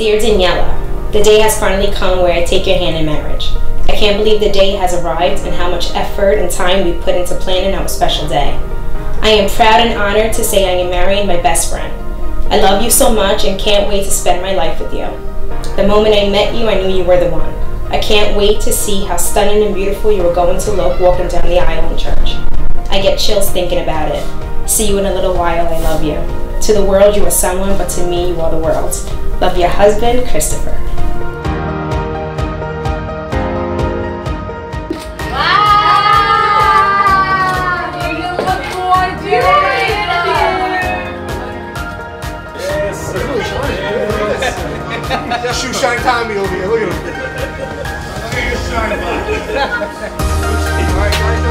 Dear Daniela, the day has finally come where I take your hand in marriage. I can't believe the day has arrived and how much effort and time we put into planning our special day. I am proud and honored to say I am marrying my best friend. I love you so much and can't wait to spend my life with you. The moment I met you, I knew you were the one. I can't wait to see how stunning and beautiful you are going to look walking down the aisle in church. I get chills thinking about it. See you in a little while, I love you. To the world, you are someone, but to me, you are the world. Love your husband, Christopher. Wow! You look more Yes. Shoe shine Tommy over here. Look at him. Look at your shine box. All right, guys.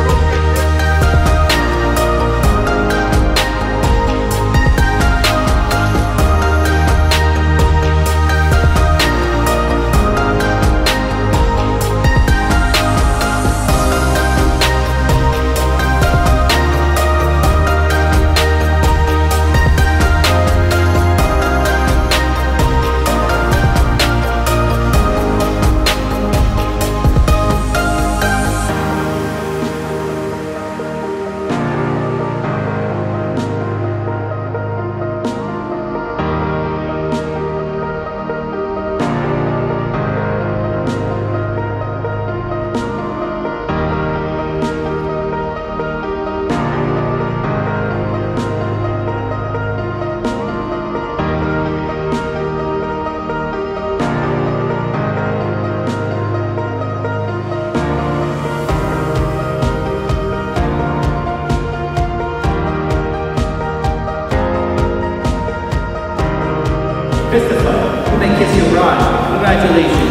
Christopher, you may kiss your bride. Congratulations.